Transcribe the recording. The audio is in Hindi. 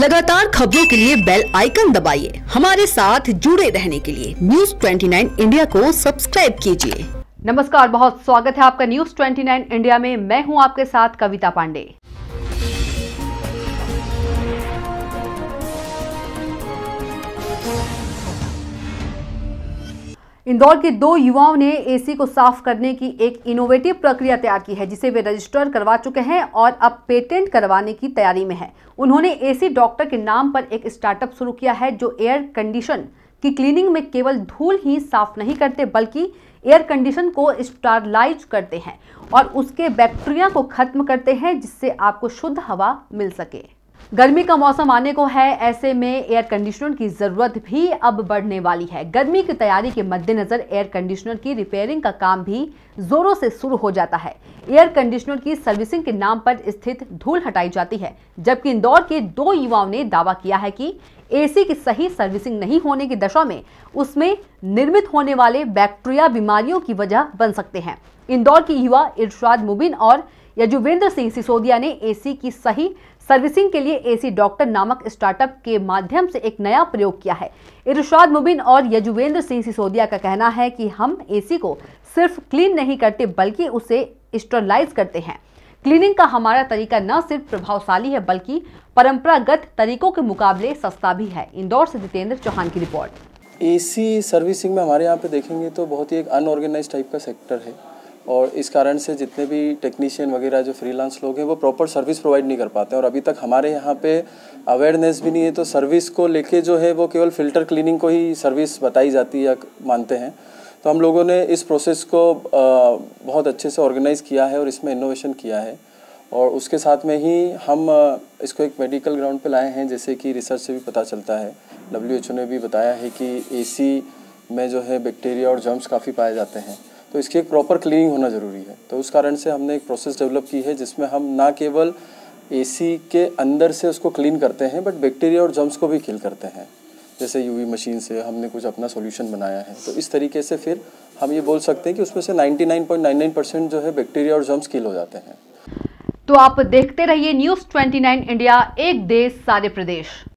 लगातार खबरों के लिए बेल आइकन दबाइए। हमारे साथ जुड़े रहने के लिए न्यूज़ 29 इंडिया को सब्सक्राइब कीजिए। नमस्कार, बहुत स्वागत है आपका न्यूज़ 29 इंडिया में। मैं हूं आपके साथ कविता पांडे। इंदौर के दो युवाओं ने एसी को साफ करने की एक इनोवेटिव प्रक्रिया तैयार की है, जिसे वे रजिस्टर करवा चुके हैं और अब पेटेंट करवाने की तैयारी में है। उन्होंने एसी डॉक्टर के नाम पर एक स्टार्टअप शुरू किया है, जो एयर कंडीशन की क्लीनिंग में केवल धूल ही साफ नहीं करते, बल्कि एयर कंडीशन को स्टरलाइज करते हैं और उसके बैक्टीरिया को खत्म करते हैं, जिससे आपको शुद्ध हवा मिल सके। गर्मी का मौसम आने को है, ऐसे में एयर कंडीशनर की जरूरत भी अब बढ़ने वाली है। गर्मी की तैयारी के मद्देनजर एयर कंडीशनर की रिपेयरिंग का काम भी जोरों से शुरू हो जाता है। एयर कंडीशनर की सर्विसिंग के नाम पर स्थित धूल हटाई जाती है, जबकि इंदौर के दो युवाओं ने दावा किया है कि एसी की सही सर्विसिंग नहीं होने की दशा में उसमें निर्मित होने वाले बैक्टीरिया बीमारियों की वजह बन सकते हैं। इंदौर के युवा इरशाद मुबीन और यजुवेंद्र सिंह सिसोदिया ने एसी की सही सर्विसिंग के लिए एसी डॉक्टर नामक स्टार्टअप के माध्यम से एक नया प्रयोग किया है। इरशाद मुबीन और यजुवेंद्र सिंह सिसोदिया का कहना है कि हम एसी को सिर्फ क्लीन नहीं करते, बल्कि उसे स्टरलाइज करते हैं। क्लीनिंग का हमारा तरीका न सिर्फ प्रभावशाली है, बल्कि परंपरागत तरीकों के मुकाबले सस्ता भी है। इंदौर से जितेंद्र चौहान की रिपोर्ट। एसी सर्विसिंग में हमारे यहाँ पे देखेंगे तो बहुत ही एक अनऑर्गेनाइज टाइप का सेक्टर है, और इस कारण से जितने भी टेक्नीशियन वगैरह जो फ्रीलांस लोग हैं वो प्रॉपर सर्विस प्रोवाइड नहीं कर पाते हैं। और अभी तक हमारे यहाँ पे अवेयरनेस भी नहीं है, तो सर्विस को लेके जो है वो केवल फ़िल्टर क्लीनिंग को ही सर्विस बताई जाती है या मानते हैं। तो हम लोगों ने इस प्रोसेस को बहुत अच्छे से ऑर्गेनाइज़ किया है और इसमें इनोवेशन किया है, और उसके साथ में ही हम इसको एक मेडिकल ग्राउंड पे लाए हैं। जैसे कि रिसर्च से भी पता चलता है, WHO ने भी बताया है कि एसी में जो है बैक्टीरिया और जर्म्स काफ़ी पाए जाते हैं, तो इसकी एक प्रॉपर क्लीनिंग होना ज़रूरी है। तो उस कारण से हमने एक प्रोसेस डेवलप की है, जिसमें हम ना केवल एसी के अंदर से उसको क्लीन करते हैं, बट बैक्टीरिया और जर्म्स को भी किल करते हैं। जैसे यूवी मशीन से हमने कुछ अपना सॉल्यूशन बनाया है, तो इस तरीके से फिर हम ये बोल सकते हैं कि उसमें से 99.99% जो है बैक्टीरिया और जर्म्स किल हो जाते हैं। तो आप देखते रहिए न्यूज़ 29 इंडिया, एक देश सारे प्रदेश।